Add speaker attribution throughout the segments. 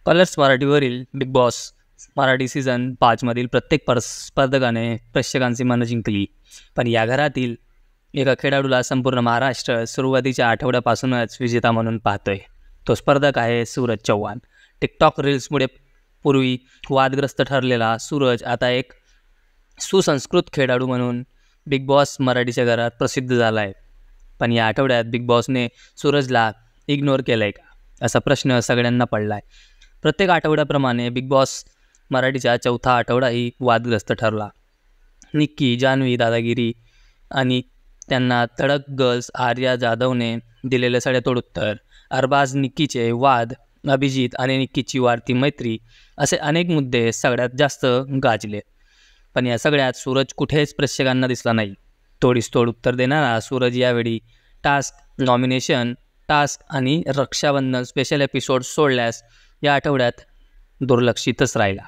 Speaker 1: Colours मराठीवरील Bigg Boss Marathi season 5 मधील प्रत्येक स्पर्धकाने प्रेक्षकांची मनं जिंकली. पण या घरातील एका खेळाडूला संपूर्ण महाराष्ट्र सुरुवातीच्या आठवड्यापासूनच विजेता म्हणून पाहतोय. तो स्पर्धक आहे सूरज चव्हाण. टिकटॉक रील्समुळे पूर्वी वादग्रस्त ठरलेला सूरज आता एक सुसंस्कृत खेळाडू म्हणून बिग बॉस मराठीच्या घरात प्रसिद्ध झाला आहे. पण या आठवड्यात बिग बॉसने सूरजला इग्नोर केलं आहे का, असा प्रश्न सगळ्यांना पडला आहे. प्रत्येक आठवड्याप्रमाणे बिग बॉस मराठीचा चौथा आठवडाही वादग्रस्त ठरला. निक्की, जान्हवी, दादागिरी आणि त्यांना तडक गर्ल्स आर्या जाधवने दिलेले सडेतोड उत्तर, अरबाज निक्कीचे वाद, अभिजित आणि निक्कीची वाढती मैत्री असे अनेक मुद्दे सगळ्यात जास्त गाजले. पण या सगळ्यात सूरज कुठेच प्रेक्षकांना दिसला नाही. तोडीसतोड उत्तर देणारा सूरज यावेळी टास्क, नॉमिनेशन टास्क आणि रक्षाबंधन स्पेशल एपिसोड सोडल्यास या आठवड्यात दुर्लक्षितच राहिला.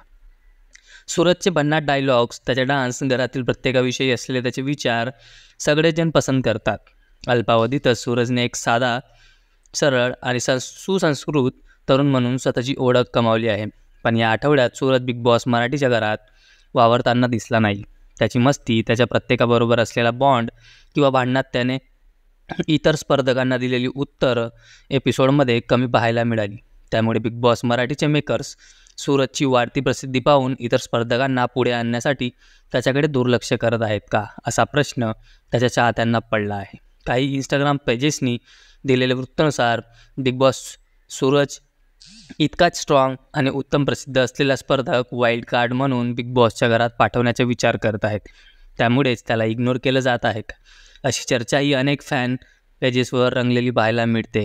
Speaker 1: सूरजचे भन्नाट डायलॉग्स, त्याचे डान्स, घरातील प्रत्येकाविषयी असलेले त्याचे विचार सगळेजण पसंत करतात. अल्पावधीतच सूरजने एक साधा, सरळ आणि सुसंस्कृत तरुण म्हणून स्वतःची ओळख कमावली आहे. पण या आठवड्यात सूरज बिग बॉस मराठीच्या घरात वावरताना दिसला नाही. त्याची मस्ती, त्याच्या प्रत्येकाबरोबर असलेला बॉन्ड किंवा भांडणात त्याने इतर स्पर्धकांना दिलेली उत्तरं एपिसोडमध्ये कमी पाहायला मिळाली. त्यामुळे बिग बॉस मराठीचे मेकर्स सूरजची वाढती प्रसिद्धी पाहून इतर स्पर्धकांना पुढे आणण्यासाठी त्याच्याकडे दुर्लक्ष करत आहेत का, असा प्रश्न त्याच्या चाहत्यांना पडला आहे. काही इंस्टाग्राम पेजेसनी दिलेल्या वृत्तानुसार बिग बॉस सूरज इतकाच स्ट्रॉंग आणि उत्तम प्रसिद्ध असलेला स्पर्धक वाईल्ड कार्ड म्हणून बिग बॉसच्या घरात पाठवण्याचा विचार करत आहेत. त्यामुळेच त्याला इग्नोर केलं जात आहे का, अशी चर्चाही अनेक फॅन पेजेसवर रंगलेली पाहायला मिळते.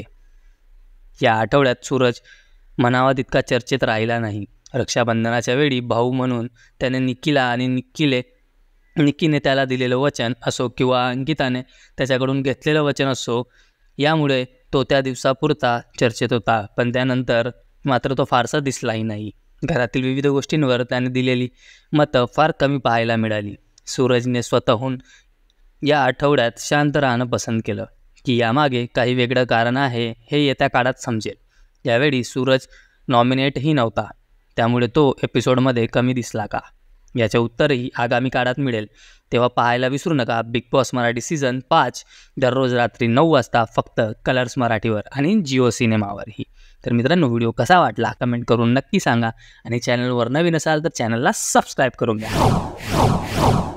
Speaker 1: या आठवड्यात सूरज म्हणावा तितका चर्चेत राहिला नाही. रक्षाबंधनाच्या वेळी भाऊ म्हणून त्याने निक्कीला आणि निक्कीने त्याला दिलेलं वचन असो किंवा अंकिताने त्याच्याकडून घेतलेलं वचन असो, यामुळे तो त्या दिवसापुरता चर्चेत होता. पण त्यानंतर मात्र तो फारसा दिसलाही नाही. घरातील विविध गोष्टींवर त्याने दिलेली मतं फार कमी पाहायला मिळाली. सूरजने स्वतःहून या आठवड्यात शांत राहणं पसंत केलं की यामागे काही वेगळं कारण आहे हे येत्या काळात समजेल. यावेळी सूरज नॉमिनेटही नव्हता, त्यामुळे तो एपिसोडमध्ये कमी दिसला का, याचे उत्तरही आगामी काळात मिळेल. तेव्हा पाहायला विसरू नका बिग बॉस मराठी सीझन 5 दररोज रात्री 9 वाजता फक्त कलर्स मराठीवर आणि जिओ सिनेमावरही. तर मित्रांनो, व्हिडिओ कसा वाटला कमेंट करून नक्की सांगा आणि चॅनलवर नवीन असाल तर चॅनलला सबस्क्राईब करून घ्या.